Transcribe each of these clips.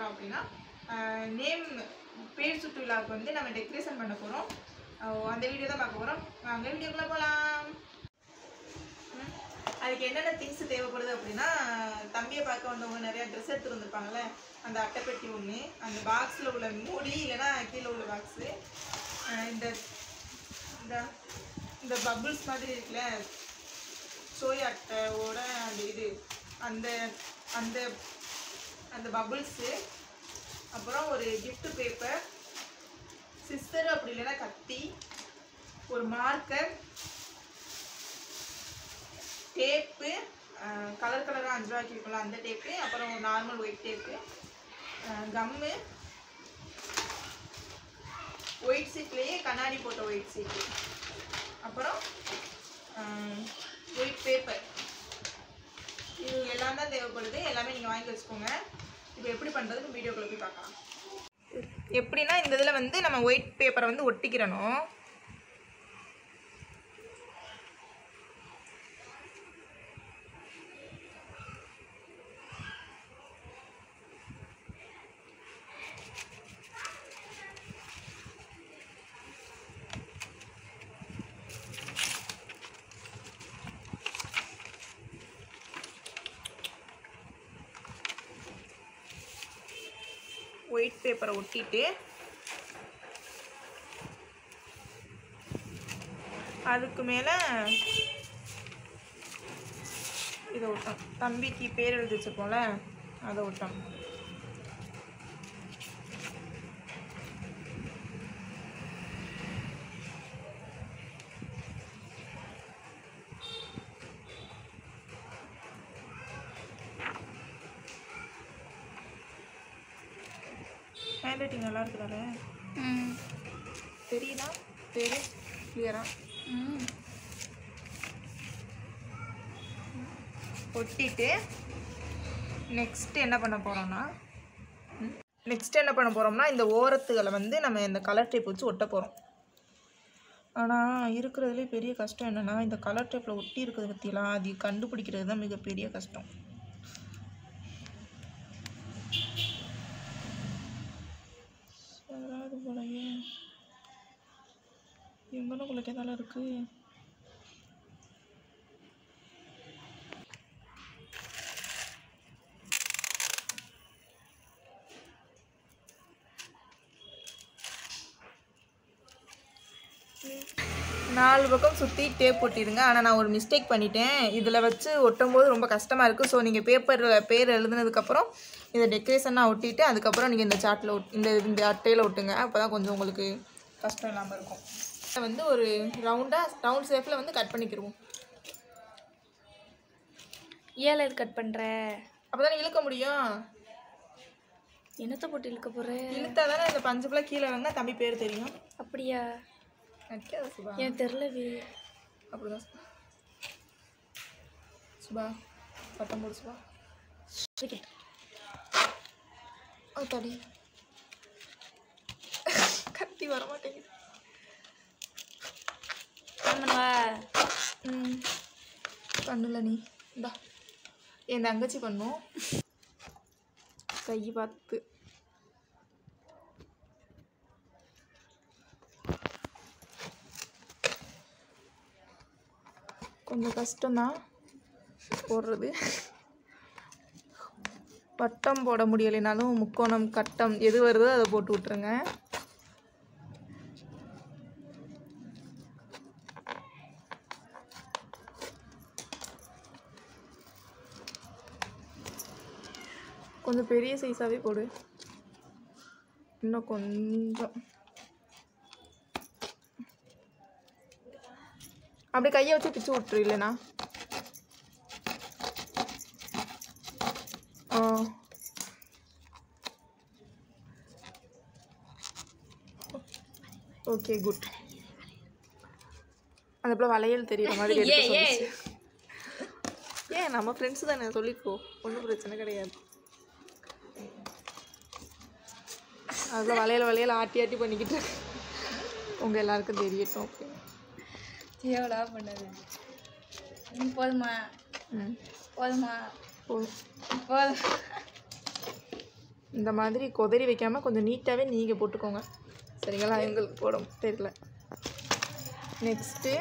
போகிறோம் அப்படின்னா நேம் பேர் சுட்டு விழாவுக்கு வந்து நம்ம டெக்கரேஷன் பண்ண போகிறோம். அந்த வீடியோ தான் பார்க்க போகிறோம். அந்த வீடியோக்குள்ளே போகலாம். அதுக்கு என்னென்ன திங்ஸ் தேவைப்படுது அப்படின்னா, தம்பியை பார்க்க வந்தவங்க நிறையா ட்ரெஸ் எடுத்துகிட்டு வந்திருப்பாங்கள்ல, அந்த அட்டைப்பெட்டி ஒன்று, அந்த பாக்ஸில் உள்ள மூடி இல்லைன்னா கீழே உள்ள பாக்ஸு, இந்த இந்த பபுள்ஸ் மாதிரி இருக்குல்ல சோய் அட்டையோட அந்த இது அந்த அந்த அந்த பபுள்ஸு, அப்புறம் ஒரு கிஃப்ட் பேப்பர், சிஸ்டர் அப்படி இல்லைன்னா கத்தி, ஒரு மார்க்கர், டேப்பு, கலர் கலராக 5 ரூபாய்க்கு இருக்கும்ல அந்த டேப்பு, அப்புறம் ஒரு normal white tape, gum, white சீட்லேயே கண்ணாடி போட்ட ஒயிட் சீட்டு, அப்புறம் ஒயிட் பேப்பர். இது எல்லாம் தான் தேவைப்படுது. எல்லாமே நீங்கள் வாங்கி வச்சுக்கோங்க. இப்போ எப்படி பண்ணுறதுன்னு வீடியோக்குள்ள போய் பார்க்கலாம். எப்படின்னா இந்த இதில் வந்து நம்ம ஒயிட் பேப்பரை வந்து ஒட்டிக்கிறணும். ஒயிட் பேப்பரை ஒட்டிட்டு அதுக்கு மேலே இதை ஒட்டணும். தம்பிக்கு பேர் எழுதி வச்சுருக்கோம்ல அதை ஒட்டணும். ஹேண்ட் ரைட்டிங் நல்லா இருக்குதால தெரியுதா? பேர் கிளியரா ஒட்டிட்டு நெக்ஸ்ட் என்ன பண்ண போகிறோம்னா இந்த ஓரத்துகளை வந்து நம்ம இந்த கலர் டேப் வச்சு ஒட்ட போகிறோம். ஆனால் இருக்கிறதுலே பெரிய கஷ்டம் என்னென்னா, இந்த கலர் டேப்பில் ஒட்டி இருக்கிறத பற்றிலாம் அது கண்டுபிடிக்கிறது தான் மிகப்பெரிய கஷ்டம். வராது போலயே. எங்கன்னு உங்களுக்கு எதால இருக்கு? நாலு பக்கம் சுற்றி டேப் ஒட்டிடுங்க. ஆனால் நான் ஒரு மிஸ்டேக் பண்ணிட்டேன். இதில் வச்சு ஒட்டும் போது ரொம்ப கஷ்டமாக இருக்குது. ஸோ நீங்கள் பேப்பரில் பேர் எழுதுனதுக்கப்புறம் இதை டெக்கரேஷனாக ஒட்டிட்டு அதுக்கப்புறம் நீங்கள் இந்த சார்ட்டில் இந்த அட்டையில் ஒட்டுங்க. அப்போ தான் கொஞ்சம் உங்களுக்கு கஷ்டம் இல்லாமல் இருக்கும். இதை வந்து ஒரு ரவுண்ட் ஷேப்பில் வந்து கட் பண்ணிக்கிடுவோம். ஏழை கட் பண்ணுற அப்போ தானே இழுக்க முடியும். என்னத்தை போட்டு இழுக்க போகிறேன்? இழுத்தா தானே இந்த பஞ்சு ஃபுல்லாக கீழே வாங்கினா தம்பி பேர் தெரியும். அப்படியா? நடிக்காத சுபா. எனக்கு தெரிலவே. அப்படிதான் சுபா. பட்டம் போடு சுபா. தடி கத்தி வர மாட்டேங்குது. பண்ணல நீ இந்தா என் தங்கச்சி பண்ணும். கை பார்த்து கொஞ்சம் கஷ்டம்தான் போடுறது. வட்டம் போட முடியலைனாலும் முக்கோணம் கட்டம் எது வருதோ அதை போட்டு விட்டுருங்க. கொஞ்சம் பெரிய சைஸாகவே போடு. இன்னும் கொஞ்சம் அப்படி கையை வச்சு பிச்சு விட்டுரு. இல்லைண்ணா ஓகே குட். அந்த போல வளையல் தெரியுற மாதிரி ஏன் நம்ம ஃப்ரெண்ட்ஸ் தானே சொல்லிக்கோ, ஒன்றும் பிரச்சனை கிடையாது. அதில் வளையல் ஆட்டி ஆட்டி பண்ணிக்கிட்டு உங்கள் எல்லாருக்கும் தெரியட்டும். ஓகே எவ்வளோ பண்ணது போதுமா? போதுமா? போதும். இந்த மாதிரி கொதறி வைக்காமல் கொஞ்சம் நீட்டாகவே நீங்கள் போட்டுக்கோங்க சரிங்களா? எங்களுக்கு போட தெரியல. நெக்ஸ்ட்டு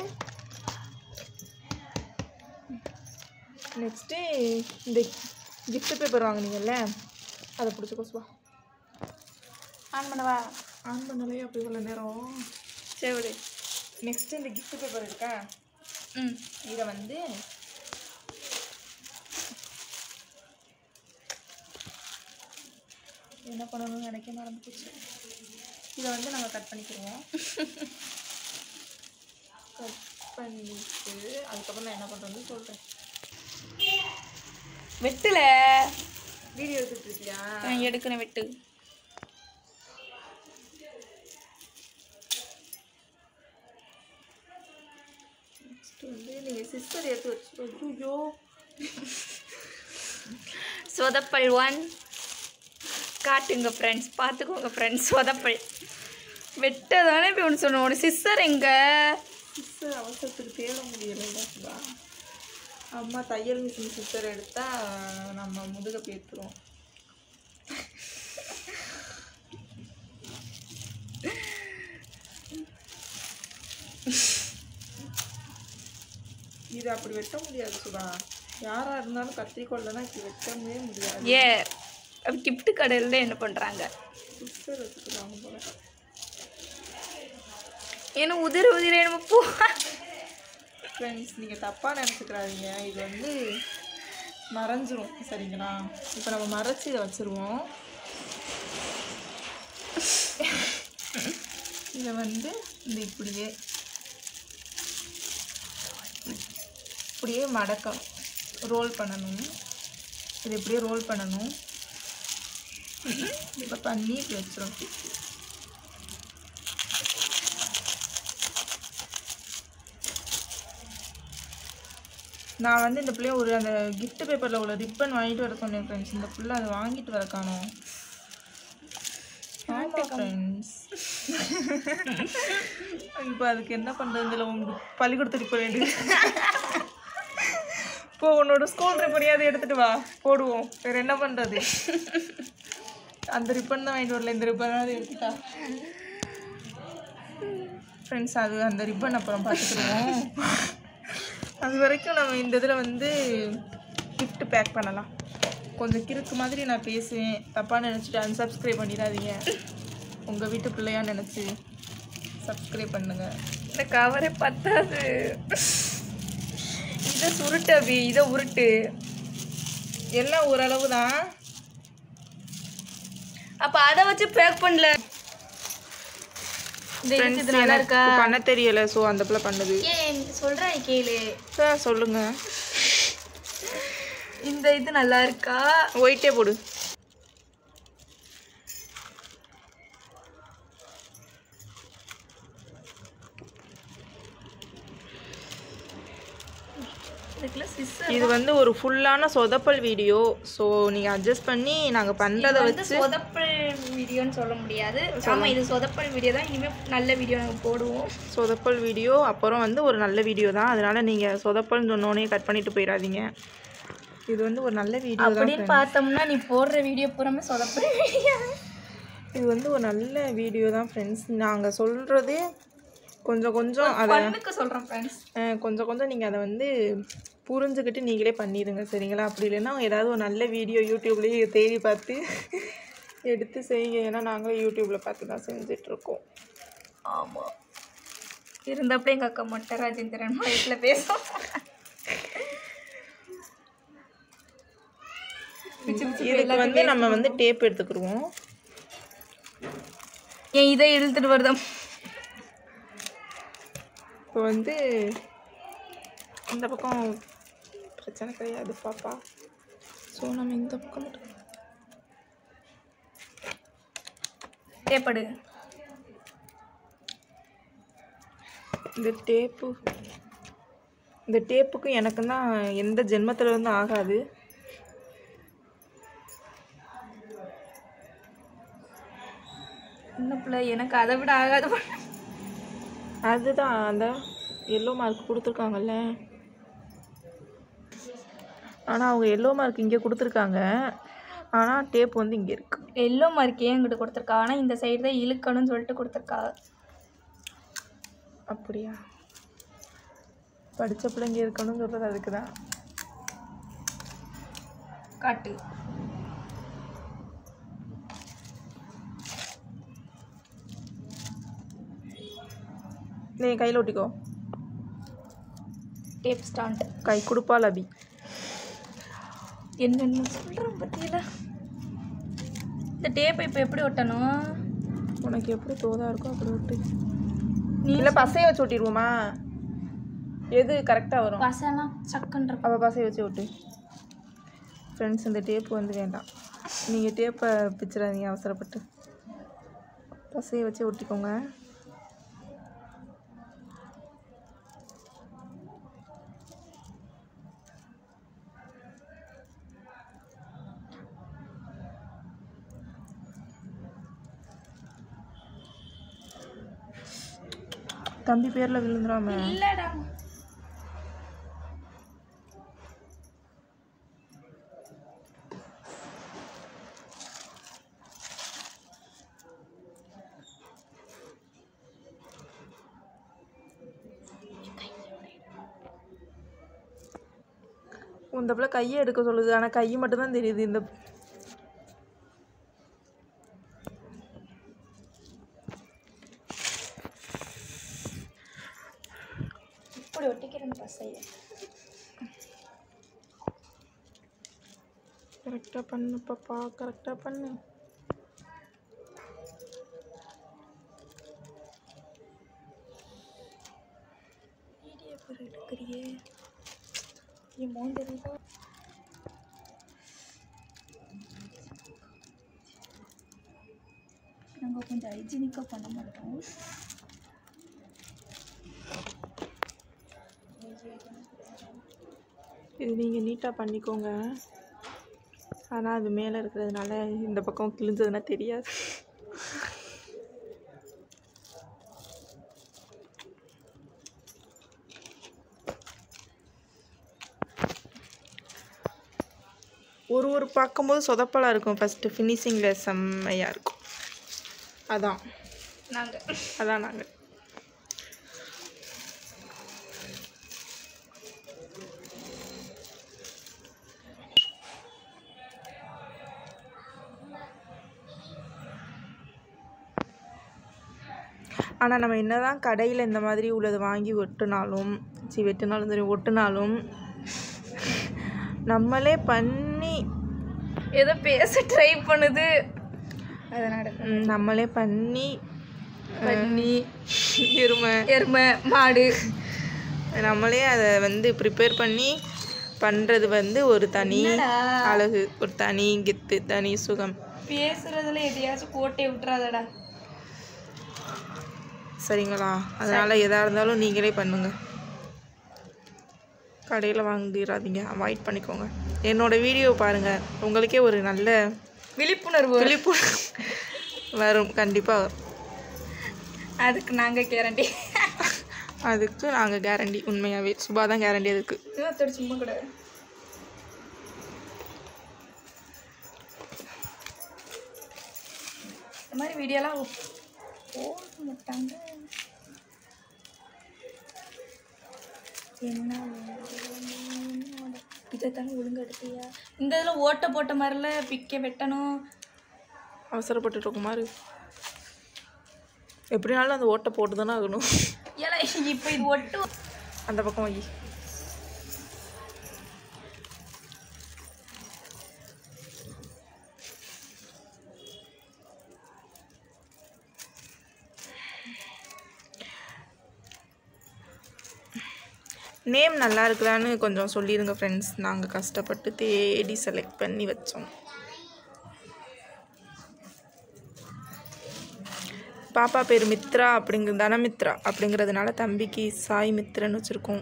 இந்த gift பேப்பர் வாங்குனீங்கல்ல அதை பிடிச்சிக்கோ சுபா. ஆன் பண்ணவா? ஆன் பண்ணலையே அப்படி இவ்வளோ நேரம். சரி விடு. நெக்ஸ்ட்டு இந்த gift பேப்பர் இருக்கா, இதை வந்து என்ன பண்ணணும்னு நினைக்க மறந்து போச்சு. இதை வந்து நாங்கள் கட் பண்ணிக்கிடுவோம். கட் பண்ணிட்டு அதுக்கப்புறம் நான் என்ன பண்ணுறேன்னு சொல்கிறேன். வெட்டுல வீடியோ எடுத்துட்டு இருக்கியா? எடுக்கணும் வெட்டு. நெக்ஸ்ட் வந்து நீங்கள் சிஸ்டர் எடுத்து வச்சு. ஐயோ சொதப்பல் 1 காட்டுங்க ஃப்ரெண்ட்ஸ், பார்த்துக்கோங்க ஃப்ரெண்ட்ஸ். சொதப்பல் வெட்டதானே இப்போ ஒன்று சொன்னோம். ஒரு சிஸ்டர் எங்க? சிஸ்டர் அவசரத்துக்கு தேட முடியலைடா. அம்மா தையல் மிஷின் சிஸ்டர் எடுத்தால் நம்ம முதுக பேத்துருவோம். இது அப்படி வெட்ட முடியாது சுதா. யாராக இருந்தாலும் கத்திரிக்கோள்லாம் இப்படி வெட்டவே முடியாது. கிஃப்ட் கடையில் என்ன பண்ணுறாங்க? சிஸ்டர் வச்சுக்கிறாங்க போல. ஏன்னா உதிர என்னமோ போ. ஃப்ரெண்ட்ஸ் நீங்கள் தப்பாக நினச்சிக்கிறாதீங்க. இது வந்து மறைஞ்சிரும் சரிங்களா? இப்போ நம்ம மறைச்சி இதை வச்சுருவோம். இதை வந்து இந்த இப்படியே மடக்கணும், ரோல் பண்ணணும். இது இப்படியே ரோல் பண்ணணும். இப்போ பண்ணி இப்படி வச்சிடும். நான் வந்து இந்த பிள்ளைய ஒரு அந்த gift பேப்பரில் உள்ள ரிப்பன் வாங்கிட்டு வர சொன்னேன் ஃப்ரெண்ட்ஸ். இந்த பிள்ளை அதை வாங்கிட்டு வர காணோம். ஃப்ரெண்ட்ஸ் இப்போ அதுக்கு என்ன பண்ணுறதுல உங்களுக்கு பள்ளிக்கூடத்துக்கு போக வேண்டியது. இப்போ உன்னோட ஸ்கூல் ரிப்பனையாவது எடுத்துகிட்டு வா, போடுவோம். வேறு என்ன பண்ணுறது? அந்த ரிப்பன் தான் வாங்கிட்டு வரல, இந்த ரிப்பனாவது எடுத்துட்டா. ஃப்ரெண்ட்ஸ் அது அந்த ரிப்பன் அப்புறம் பார்த்துக்குருவோம். அது வரைக்கும் நம்ம இந்த இதில் வந்து gift பேக் பண்ணலாம். கொஞ்சம் கிறுக்கு மாதிரி நான் பேசுவேன், தப்பாக நினச்சிட்டு அன்சப்ஸ்கிரைப் பண்ணிடாதீங்க. உங்கள் வீட்டு பிள்ளையா நினச்சி சப்ஸ்கிரைப் பண்ணுங்கள். இந்த கவரே பத்தாது. இதை சுருட்டு அபி, இதை உருட்டு. எல்லாம் ஓரளவு தான். அப்போ அதை வச்சு பேக் பண்ணல. இது நல்லா இருக்கா? பண்ண தெரியல, ஸோ அந்த பிள்ளை பண்ணுது. ஏன் சொல்கிறேன் கேளு. சொல்லுங்க. இந்த இது நல்லா இருக்கா? ஒயிட்டே போடு. இது வந்து ஒரு ஃபுல்லான சொதப்பல் வீடியோ. ஸோ நீங்கள் அட்ஜஸ்ட் பண்ணி நாங்கள் பண்ணுறதை வச்சு சொதப்பல் வீடியோன்னு சொல்ல முடியாது. ஆமாம், இது சொதப்பல் வீடியோ தான். இனிமேல் நல்ல வீடியோ நாங்கள் போடுவோம். சொதப்பல் வீடியோ அப்புறம் வந்து ஒரு நல்ல வீடியோ தான். அதனால் நீங்கள் சொதப்பல்னு சொன்னோன்னே கட் பண்ணிட்டு போயிடாதீங்க. இது வந்து ஒரு நல்ல வீடியோ அப்படின்னு பார்த்தோம்னா நீ போடுற வீடியோ பூராமே சொதப்பல் வீடியோ. இது வந்து ஒரு நல்ல வீடியோ தான் ஃப்ரெண்ட்ஸ். நாங்கள் சொல்கிறது கொஞ்சம் கொஞ்சம் அதை சொல்கிறோம் ஃப்ரெண்ட்ஸ். கொஞ்சம் கொஞ்சம் நீங்கள் அதை வந்து புரிஞ்சுக்கிட்டு நீங்களே பண்ணிடுங்க சரிங்களா? அப்படி இல்லைன்னா ஏதாவது ஒரு நல்ல வீடியோ யூடியூப்லேயே தேடி பார்த்து எடுத்து செய்யுங்க. ஏன்னா நாங்களே யூடியூப்பில் பார்த்து தான் செஞ்சிட்ருக்கோம். ஆமாம், இருந்தப்போ எங்கள் அக்கா மட்டும் ராஜேந்திரன் வீட்டில் பேசும். இதுக்கு வந்து நம்ம வந்து டேப் எடுத்துக்கிடுவோம். ஏன் இதை இழுத்துட்டு வருதோம். இப்போ வந்து இந்த பக்கம் பிரச்சனை கிடையாது பாப்பா. ஸோ நம்ம இந்த பக்கம் மட்டும் டேப்படு. இந்த டேப்புக்கும் எனக்கும் தான் எந்த ஜென்மத்தில் வந்து ஆகாது. இன்னும் பிள்ளை எனக்கு அதை விட ஆகாது. அதுதான் அந்த எல்லோ மார்க் கொடுத்துருக்காங்கல்ல. ஆனால் அவங்க எல்லோ மார்க் இங்கே கொடுத்துருக்காங்க. ஆனால் டேப் வந்து இங்கே இருக்குது. எல்லோ மார்க்கே எங்கிட்ட கொடுத்துருக்கா. ஆனால் இந்த சைடு தான் இழுக்கணும்னு சொல்லிட்டு கொடுத்துருக்கா. அப்படியா? படித்த பிள்ளைங்க இருக்கணும்னு சொல்கிறது அதுக்கு தான். காட்டு. நீ கையில் ஒட்டிக்கோ. Tape stand. கை கொடுப்பாள் அபி. என்னென்ன சொல்கிறேன் பற்றியில. இந்த டேப்பை இப்போ எப்படி ஒட்டணும்? உனக்கு எப்படி தோதாக இருக்கோ அப்படி ஒட்டு. நீ இல்லை பசையை வச்சு ஒட்டிடுவோமா? எது கரெக்டாக வரும்? பசைனா சக்குன்ற. அவள் பசையை வச்சு ஒட்டு. ஃப்ரெண்ட்ஸ், இந்த டேப்பு வந்து வேண்டாம். நீங்கள் டேப்பை பிச்சிடாதீங்க அவசரப்பட்டு. பசையை வச்சு ஒட்டிக்கோங்க. தம்பி பேரில் விழுந்துடாம. இல்லைடா. இந்த பிள்ளை கையை எடுக்க சொல்லுது, ஆனால் கை மட்டும்தான் தெரியுது. இந்த இப்படி ஒட்டிக்கிறேன் பசையை. கரெக்டாக பண்ணு பாப்பா, கரெக்டாக பண்ணு. வீடியோ பேர் எடுக்கிறியே என் மோன் தெரியுதா? நாங்கள் கொஞ்சம் ஹைஜீனிக்காக பண்ண மாட்டோம். இது நீங்கள் நீட்டாக பண்ணிக்கோங்க. ஆனால் அது மேலே இருக்கிறதுனால இந்த பக்கம் கிழிஞ்சதுன்னா தெரியாது. ஒரு பார்க்கும்போது சொதப்பலாக இருக்கும். ஃபஸ்ட்டு ஃபினிஷிங்கில் செம்மையாக இருக்கும். அதான் நாங்கள் ஆனால் நம்ம என்ன தான் கடையில் இந்த மாதிரி உள்ளது வாங்கி ஒட்டினாலும் சரி ஒட்டினாலும் நம்மளே பண்ணி ஏதோ பேச ட்ரை பண்ணுது. அதனால் நம்மளே பண்ணி எருமை மாடு நம்மளே அதை வந்து ப்ரிப்பேர் பண்ணி பண்ணுறது வந்து ஒரு தனி அழகு, ஒரு தனி கெத்து, தனி சுகம். பேசுறதுல எதையாச்சும் கோட்டை விட்டுறாதடா, சரிங்களா? அதனால் எதாக இருந்தாலும் நீங்களே பண்ணுங்கள், கடையில் வாங்கிடாதீங்க, அவாய்ட் பண்ணிக்கோங்க. என்னோடய வீடியோ பாருங்கள், உங்களுக்கே ஒரு நல்ல விழிப்புணர்வு வரும். கண்டிப்பாக வரும். அதுக்கு நாங்கள் கேரண்டி. அதுக்கு நாங்கள் கேரண்டி. உண்மையாகவே சுபா தான் கேரண்டி. அதுக்கு சும்மா கூட இந்த மாதிரி வீடியோலாம் போட மாட்டாங்க. என்ன இதைத்தானே ஒழுங்கு எடுத்தியா? இந்த இதில் ஓட்டை போட்ட மாதிரிலாம் பிக்க வெட்டணும். அவசரப்பட்டு இருக்குமாறு எப்படினாலும் அந்த ஓட்டை போட்டு தானே ஆகணும். ஏன்னா இப்போ இது ஒட்டு அந்த பக்கம் வை. நேம் நல்லா இருக்குதான்னு கொஞ்சம் சொல்லிடுங்க ஃப்ரெண்ட்ஸ். நாங்கள் கஷ்டப்பட்டு தேடி செலக்ட் பண்ணி வச்சோம். பாப்பா பேர் மித்ரா தனமித்ரா அப்படிங்கிறதுனால தம்பிக்கு சாய் மித்ரன்னு வச்சுருக்கோம்.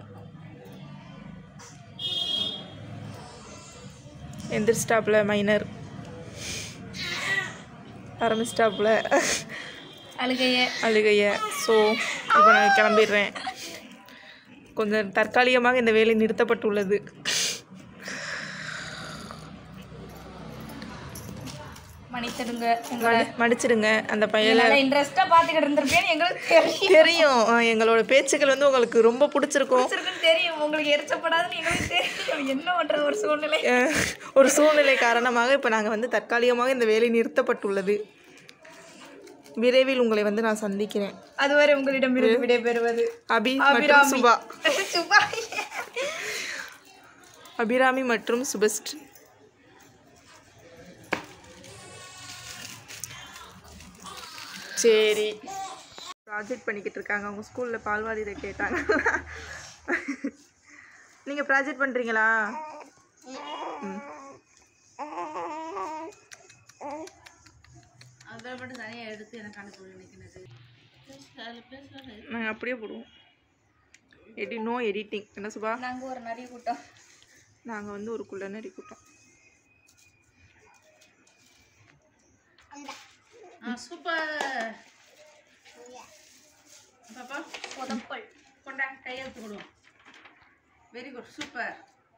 எந்திரிஸ்டாப்பில் மைனர், ஆரம்பிச்சிட்டாப்புல அழுகைய. ஸோ இப்போ நான் கிளம்பிடுறேன். கொஞ்சம் தற்காலிகமாக இந்த வேலை நிறுத்தப்பட்டுள்ளது. மன்னிச்சிடுங்க எங்களை. மடிச்சிடுங்க. அந்த பையனை நல்லா இன்ட்ரெஸ்ட்டாக பார்த்துக்கிட்டு இருந்திருப்பேன்னு எங்களுக்கு தெரியும். எங்களோட பேச்சுக்கள் வந்து உங்களுக்கு ரொம்ப பிடிச்சிருக்கும். தெரியும். உங்களுக்கு எரிச்சப்படாதுன்னு எங்களுக்கு தெரியும். என்ன பண்ணுறது ஒரு சூழ்நிலை காரணமாக இப்போ நாங்கள் வந்து தற்காலிகமாக இந்த வேலை நிறுத்தப்பட்டுள்ளது. விரைவில் உங்களை வந்து நான் சந்திக்கிறேன். அதுவரை உங்களிடம் விடைபெறுவது மற்றும் சுபா. சுபா அபிராமி மற்றும் சுபஸ்ட். சரி, ப்ராஜெக்ட் பண்ணிக்கிட்டு இருக்காங்க. அவங்க ஸ்கூலில் பால்வாடியை கேட்டாங்க. நீங்கள் ப்ராஜெக்ட் பண்ணுறீங்களா? அதில் மட்டும் தனியாக எடுத்து எனக்கு அனுப்பி நினைக்கிறது. நாங்கள் அப்படியே போடுவோம். No editing. என்ன சுபா? நாங்கள் ஒரு நிறைய கூட்டம். நாங்கள் வந்து ஒரு குள்ளநரி கூட்டம். சூப்பர் பாப்பா. சொதப்பல் கொண்டா கையெழுத்து கொடுவோம். Very good, super.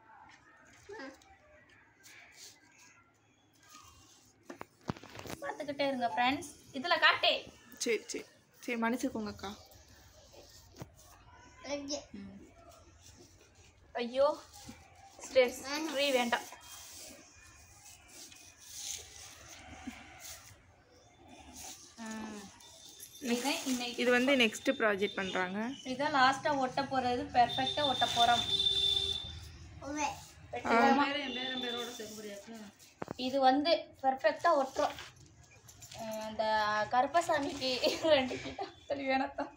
பார்த்துக்கிட்டே இருங்க ஃப்ரெண்ட்ஸ். இதில் காட்டே. சரி சரி சரி, மன்னிச்சுக்கோங்க அக்கா. ஐயோ ஸ்ட்ரெஸ் ஃப்ரீ வேண்டாம். இது வந்து நெக்ஸ்ட் ப்ராஜெக்ட் பண்ணுறாங்க. இதான் லாஸ்ட்டாக ஒட்ட போகிறது. பெர்ஃபெக்டாக ஒட்ட போகிறோம். இது வந்து பெர்ஃபெக்டாக ஒட்டுறோம். இந்த கருப்பசாமிக்கு 2 கிட்ட சொல்லி வேணத்தான்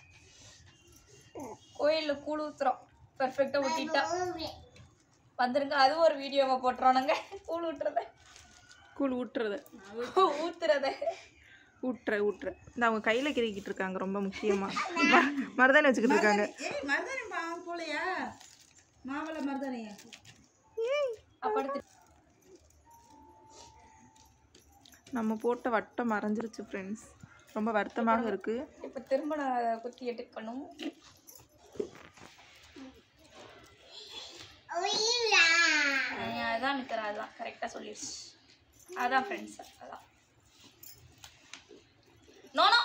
கோயிலில் கூழ் ஊற்றுறோம். பெர்ஃபெக்டாக ஊற்றிட்டா வந்துருங்க. அதுவும் ஒரு வீடியோவை போட்டுறோம் நாங்கள். கூழ் ஊற்றுறத ஊட்டுற இந்த அவங்க கையில் கிரிக்கிட்டு இருக்காங்க. ரொம்ப முக்கியமாக மருதாணி வச்சுக்கிட்டு இருக்காங்க. மருதாணி போலையா? மாவளை மருதானியா? அப்படி நம்ம போட்ட வட்டம் மறைஞ்சிருச்சு ஃப்ரெண்ட்ஸ். ரொம்ப வருத்தமாக இருக்குது. இப்போ திரும்ப நான் குத்தி எடுக்கணும். அதான் மித்தர அதுதான் கரெக்டாக சொல்லிடுச்சு. அதான் ஃப்ரெண்ட்ஸ் அதான். நோனோ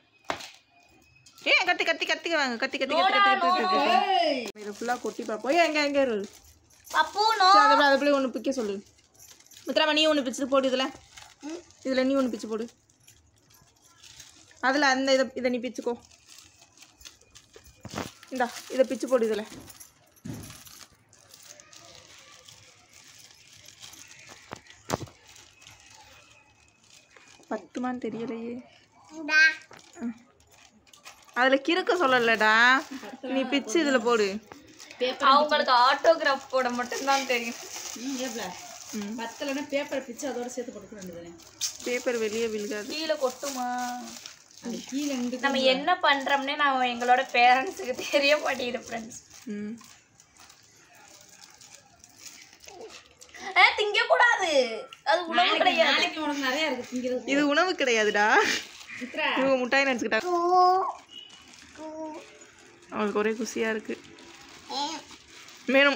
ஏன் கத்தி கத்தி கத்தி வாங்க. கத்தி கத்தி கத்தி இதை ஃபுல்லாக கொட்டி பார்ப்போம். எங்கே இரு பப்பு அதை போய் ஒன்று பிக்க சொல்லு. மித்ராமா நீ ஒன்று பிச்சு போடு. இதில் நீ ஒன்று பிச்சு போடு. அதில் அந்த இதை நீ பிச்சுக்கோ. இந்தா இதை பிச்சு போடு. இதில் பத்துமான்னு தெரியலையே. அதில் கிறுக்க சொல்லலடா. நீ பிச்சு இதில் போடு. அவங்களுக்கு ஆட்டோகிராஃப் போட மட்டும்தான் தெரியும். பத்தலைன்னா பேப்பரை பிச்சு அதோட சேர்த்து கொடுக்க வேண்டியதுதானே. பேப்பர் வெளியே விழுகாது. கீழே கொட்டுமா? அது கீழே நம்ம என்ன பண்ணுறோம்னே நான் எங்களோட பேரண்ட்ஸுக்கு தெரிய மாட்டேங்குது ஃப்ரெண்ட்ஸ். திங்கக்கூடாது. அது உணவு கிடையாது. நாளைக்கு உனக்கு நிறையா இருக்குது திங்கிறது. இது உணவு கிடையாதுடா. இவங்க முட்டாய் நினச்சிக்கிட்டாங்க. அவங்களுக்கு ஒரே குசியாக இருக்கு. மேலும்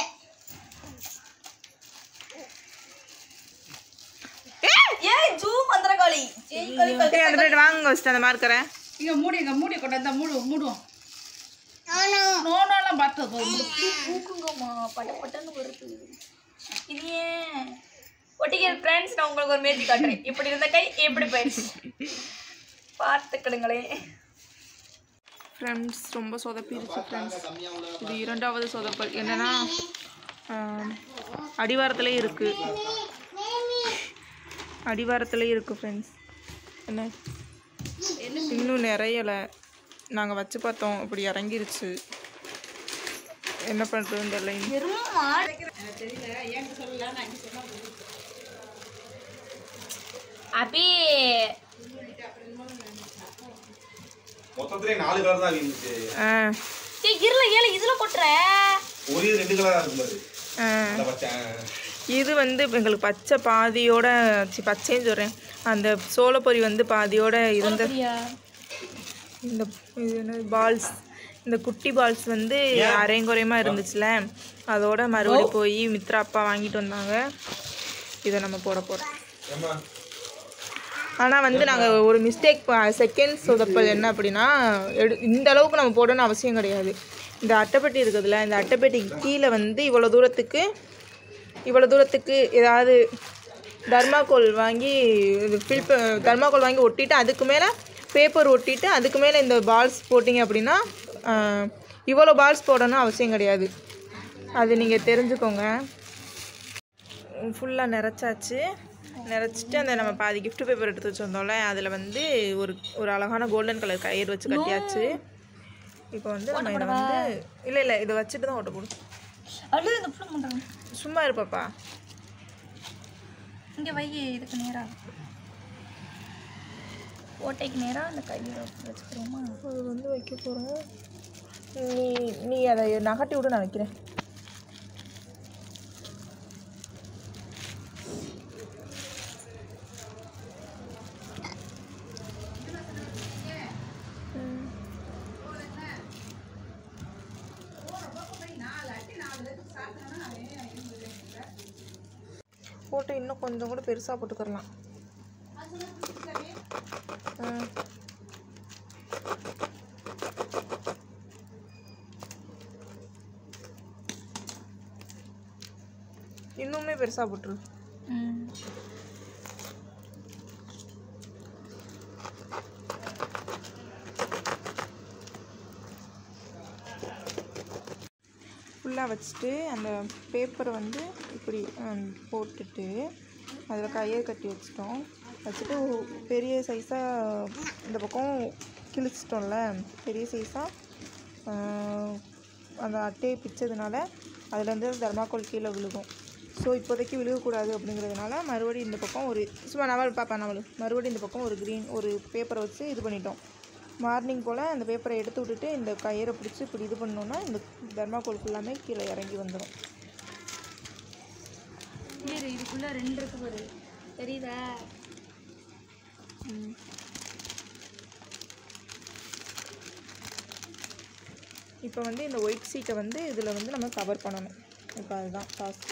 வாங்க வச்சுட்டு அந்த மார்க்கரை இங்கே மூடி கொண்டாந்து மூடுவோம். நோனாலாம் பார்த்து பூக்குங்கம்மா பட்டன்னு வருது. இது ஏன் ஒட்டிக்கிற ஃப்ரெண்ட்ஸ்? நான் உங்களுக்கு ஒரு மேஜிக் காட்டுறேன். இப்படி இருந்த கை எப்படி போயிடுச்சு பார்த்துக்கிடுங்களே ஃப்ரெண்ட்ஸ். ரொம்ப சொதப்பிடுச்சு ஃப்ரெண்ட்ஸ். இது 2வது சொதப்பல். என்னன்னா அடிவாரத்திலே இருக்குது. ஃப்ரெண்ட்ஸ். என்ன இன்னும் நிறையலை. நாங்கள் வச்சு பார்த்தோம், இப்படி இறங்கிருச்சு. என்ன பண்ணுறதுன்னு தெரியல. அபி மொத்தத்திலே 4 கலர் தான் இருந்துச்சு. இதுல கொட்டுற ஒரே 2 கலரா இருக்கு. அந்த பச்சை இது வந்து எங்களுக்கு பச்சை பாதியோட பச்சைன்னு சொல்கிறேன். அந்த சோளப்பொரி வந்து பாதியோட இருந்த இந்த பால்ஸ், இந்த குட்டி பால்ஸ் வந்து அரைங்குறையமாக இருந்துச்சுல, அதோட மறுபடியும் போய் மித்ரா அப்பா வாங்கிட்டு வந்தாங்க. இதை நம்ம போட போகிறோம். ஆனால் வந்து நாங்கள் ஒரு மிஸ்டேக் செகண்ட் சொதப்பல் என்ன அப்படின்னா இந்த அளவுக்கு நம்ம போடணும்னு அவசியம் கிடையாது. இந்த அட்டைப்பெட்டி இருக்குதுல்ல, இந்த அட்டைப்பெட்டிக்கு கீழே வந்து இவ்வளோ தூரத்துக்கு ஏதாவது தர்மாக்கோல் வாங்கி தர்மாக்கோல் வாங்கி ஒட்டிட்டு அதுக்கு மேலே பேப்பர் ஒட்டிட்டு அதுக்கு மேலே இந்த பால்ஸ் போட்டிங்க அப்படின்னா இவ்வளோ பால்ஸ் போடணும் அவசியம் கிடையாது. அது நீங்கள் தெரிஞ்சுக்கோங்க. ஃபுல்லாக நிறச்சிட்டு அந்த நம்ம பாதி கிஃப்ட் பேப்பர் எடுத்து வச்சுருந்தோம்ல, அதில் வந்து ஒரு அழகான கோல்டன் கலர் கயிறு வச்சு கட்டியாச்சு. இப்போ வந்து நம்ம இதை வந்து இல்லை இதை வச்சுட்டு தான் ஓட்ட போடும். சும்மா இருப்பாப்பா, இங்கே வை. இதுக்கு நேராக ஓட்டைக்கு நேராக அந்த கையில் வச்சுக்கிறோமா? அது வந்து வைக்க போகிறோம். நீ அதை நகட்டி விட, நான் வைக்கிறேன். போட்டு இன்னும் கொஞ்சம் கூட பெருசாக போட்டுக்கிறலாம். இன்னுமே பெருசாக போட்டுரு. ஃபுல்லாக வச்சுட்டு அந்த பேப்பரை வந்து இப்படி போட்டுட்டு அதில் கயிறு கட்டி வச்சுட்டு பெரிய சைஸாக இந்த பக்கம் கிழிச்சிட்டோம்ல, பெரிய சைஸாக அந்த அட்டையை பிச்சதுனால அதுலேருந்து தர்மாக்கோல் கீழே விழுகும். ஸோ இப்போதைக்கு விழுகக்கூடாது அப்படிங்கிறதுனால மறுபடியும் இந்த பக்கம் மறுபடியும் இந்த பக்கம் ஒரு பேப்பரை வச்சு இது பண்ணிட்டோம். மார்னிங் போல் அந்த பேப்பரை எடுத்து விட்டுட்டு இந்த கயிறை பிடிச்சி இப்படி இது பண்ணோன்னா இந்த தர்மாக்கோல் ஃபுல்லாமே கீழே இறங்கி வந்துடும். இதுக்குள்ளே 2 இருக்கு பாரு, தெரியுதா? இப்போ வந்து இந்த ஒயிட் சீட்டை வந்து இதில் வந்து நம்ம கவர் பண்ணணும். இப்போ அதுதான் டாஸ்க்.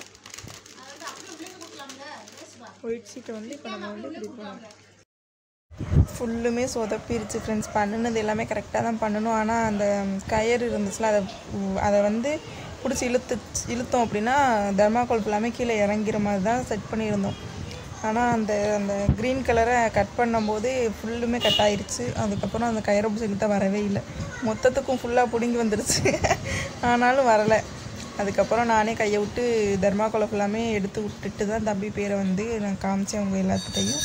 ஒயிட் சீட்டை வந்து இப்போ நம்ம வந்து இப்படி பண்ணணும். ஃபுல்லுமே சொதப்பிருச்சு ஃப்ரெண்ட்ஸ். பண்ணினது எல்லாமே கரெக்டாக தான் பண்ணணும். ஆனால் அந்த கயிறு இருந்துச்சுல, அதை வந்து பிடிச்சி இழுத்தோம் அப்படின்னா தர்மாக்கோல் ஃபுல்லாமே கீழே இறங்கிற மாதிரி தான் செட் பண்ணியிருந்தோம். ஆனால் அந்த க்ரீன் கலரை கட் பண்ணும்போது ஃபுல்லுமே கட் ஆயிடுச்சு. அதுக்கப்புறம் அந்த கயிறை பிடிச்சி இழுத்தா வரவே இல்லை. மொத்தத்துக்கும் ஃபுல்லாக பிடுங்கி வந்துருச்சு. ஆனாலும் வரலை. அதுக்கப்புறம் நானே கையை விட்டு தர்மாக்கோலை ஃபுல்லாமே எடுத்து விட்டுட்டு தான் தம்பி பேரை வந்து நான் காமிச்சேன் அவங்க எல்லாத்துட்டையும்.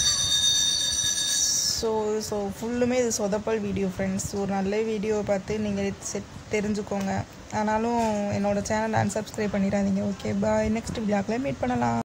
ஸோ ஃபுல்லுமே இது சொதப்பல் வீடியோ ஃப்ரெண்ட்ஸ். ஒரு நல்ல வீடியோவை பார்த்து நீங்கள் தெரிஞ்சுக்கோங்க. ஆனாலும் என்னோடய சேனல் அன்சப்ஸ்கிரைப் பண்ணிடாதீங்க. Okay, bye. நெக்ஸ்ட் விளாக்ல மீட் பண்ணலாம்.